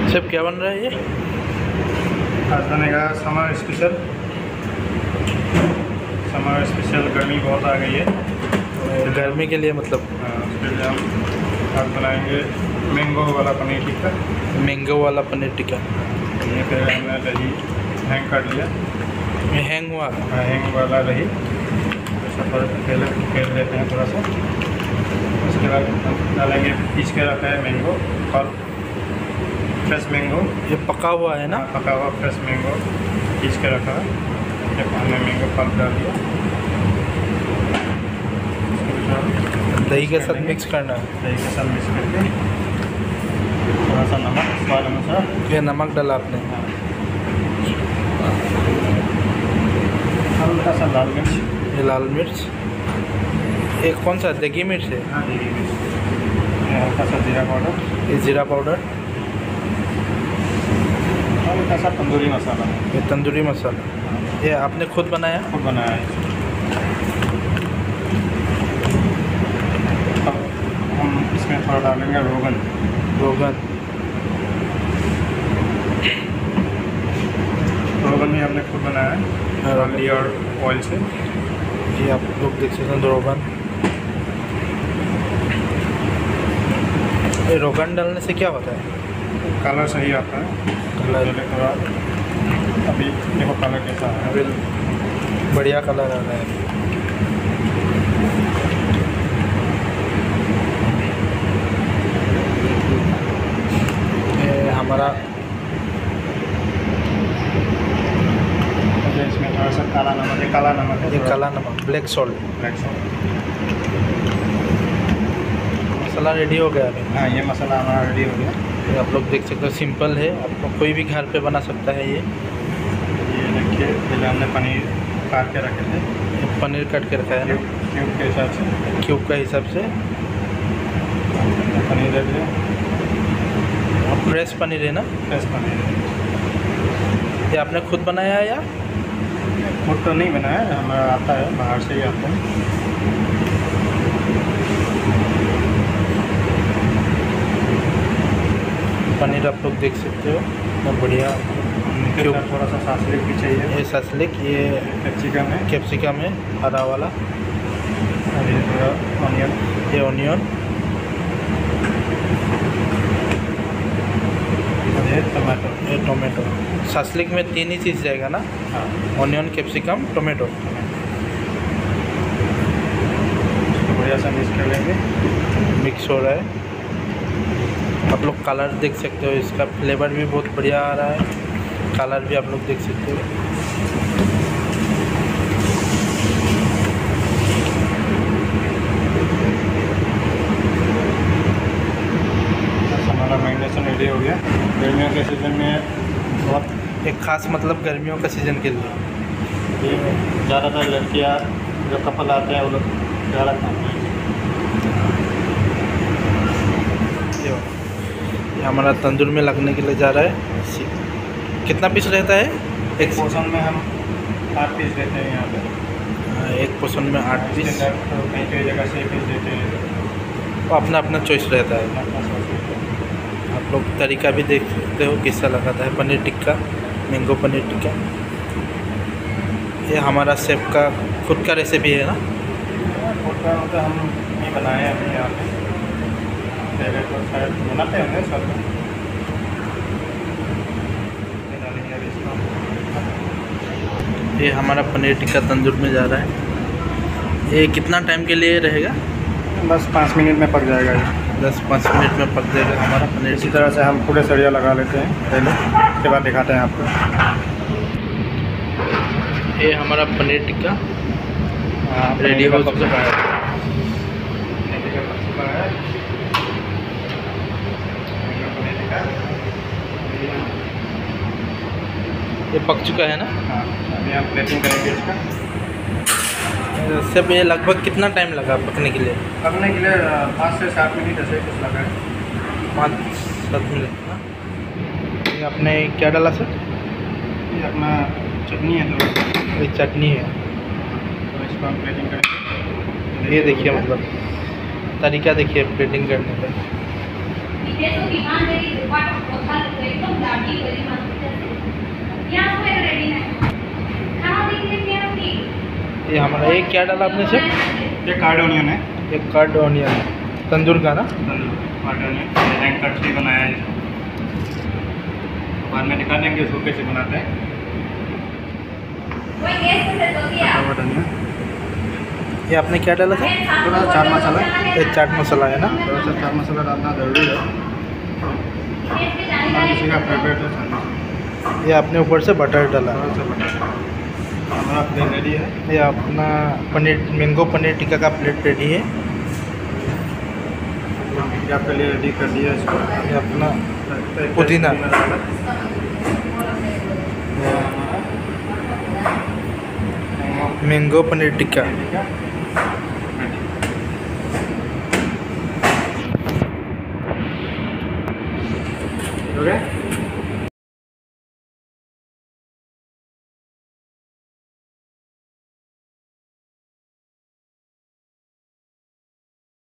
सब क्या बन रहा है ये? आज बनेगा समर स्पेशल। समर स्पेशल, गर्मी बहुत आ गई है और गर्मी के लिए मतलब उसके लिए हम आज बनाएंगे मैंगो वाला पनीर टिक्का। मैंगो वाला पनीर टिक्का। ये फिर हमने दही हैंग कर लिया। ये हैंग हुआ? हैंग वाला दही सफर पहले फेर लेते हैं थोड़ा सा। उसके बाद डालेंगे पीस के रखा है मैंगो फल, फ्रेश मैंगो। ये पका हुआ है ना? पका हुआ फ्रेश मैंगो पीस के रखा है। जब हमने मैंगो पल्प डाल दिया, दही के साथ मिक्स करना है। दही के साथ मिक्स करके थोड़ा सा नमक स्वाद अनुसार। ये नमक डाला आपने? हल्का सा लाल मिर्च। ये लाल मिर्च। एक कौन सा देगी मिर्च है? हाँ, देगी मिर्च। हल्का सा जीरा पाउडर। ये जीरा पाउडर। हल्का सा तंदूरी मसाला। ये तंदूरी मसाला। ये आपने खुद बनाया? खुद बनाया है। अब हम इसमें थोड़ा डालेंगे रोगन। रोगन भी हमने खुद बनाया है, हल्दी और ऑयल से। जी आप लोग देख सकते हैं रोगन। ये रोगन डालने से क्या होता है? कलर सही आता है। कलर थोड़ा अभी देखो कलर कैसा है। अभी बढ़िया कलर आ रहा है। ये हमारा इसमें थोड़ा सा काला नमक है। काला नमक है, ये काला नमक, ब्लैक सॉल्ट। मसाला रेडी हो गया अभी। हाँ, ये मसाला हमारा रेडी हो गया। ये आप लोग देख सकते हो, सिंपल है। आपको कोई भी घर पे बना सकता है। ये देखिए, पहले हमने पनीर काट के रखे थे। पनीर काट के रखा है ना, क्यूब के हिसाब से। क्यूब का हिसाब से पनीर रख लिया। फ्रेश पनीर है ना? फ्रेश पनीर। ये आपने खुद बनाया है या? खुद तो नहीं बनाया, हमारा आता है, बाहर से ही आता है। पनीर आप लोग देख सकते हो, बहुत बढ़िया। क्यूब थोड़ा सा सासलिक भी चाहिए। ये सासलिक, ये कैप्सिकम है हरा वाला। और ये थोड़ा ऑनियन। ये ऑनियन। ये टमाटो। ये टोमेटो। सासलिक में 3 ही चीज़ जाएगा ना? हाँ, ऑनियन, कैप्सिकम, टोमेटो। बढ़िया सा मिक्स कर लेंगे। मिक्स हो रहा है। आप लोग कलर देख सकते हो, इसका फ्लेवर भी बहुत बढ़िया आ रहा है। कलर भी आप लोग देख सकते हो। हमारा मैरिनेशन रेडी हो गया। गर्मियों के सीज़न में बहुत एक खास मतलब गर्मियों का सीज़न के लिए ये ज़्यादातर लड़कियाँ जो कपल आते हैं वो लोग ज़्यादा खाते हैं। ये हमारा तंदूर में लगने के लिए जा रहा है। कितना पीस रहता है? एक पोर्शन में हम 8 पीस देते हैं यहाँ पे। एक पोर्शन में 8 पीस। कहीं कई जगह 6 पीस देते हैं। तो अपना अपना चॉइस रहता है। आप लोग तरीका भी देख सकते हो कैसा लगाता है पनीर टिक्का, मैंगो पनीर टिक्का। ये हमारा शेफ का खुद का रेसिपी है ना? खुद का मतलब हम नहीं बनाए हैं अभी यहाँ पे। पहले तो शायद बनाते होंगे सब। ये हमारा पनीर टिक्का तंदूर में जा रहा है। ये कितना टाइम के लिए रहेगा? बस 5 मिनट में पक जाएगा ये। 10-5 मिनट में पक जाएगा हमारा पनीर। इसी तरह से हम पूरे सरिया लगा लेते हैं पहले, उसके बाद दिखाते हैं आपको। ये हमारा पनीर टिक्का रेडी हो चुका है। ये पक चुका है ना? हाँ, अभी हम प्लेटिंग करेंगे इसका। सब ये लगभग कितना टाइम लगा पकने के लिए? पकने के लिए 5 से 7 मिनट ऐसे कुछ लगा है। 5-7 मिनट ना? ये आपने क्या डाला सर? ये अपना चटनी है, तो ये चटनी है। तो इसको हम प्लेटिंग करेंगे। ये देखिए, मतलब तरीका देखिए प्लेटिंग करने का। ये हमारा एक क्या डाला आपने शेफ? ये कार्ड ऑनियन है, एक कर्ड ऑनियन तंदूर का ना? कार्ड ऑनियन हैंग कट भी बनाया है। बाद में दिखा देंगे इसको कैसे बनाते हैं। कटा धनिया, ये आपने क्या डाला था? थोड़ा सा चाट मसाला, ये चाट मसाला है ना? थोड़ा सा चाट मसाला डालना ज़रूरी है। किसी का फेवरेट है चाट मसाला। ये आपने ऊपर से बटर डाला। थोड़ा सा बटर। हमारा प्लेट रेडी है। ये अपना पनीर मैंगो पनीर टिक्का का प्लेट रेडी है। ये आपके लिए रेडी कर दिया इसको। ये अपना पुदीना। मैंगो पनीर टिक्का। ओके।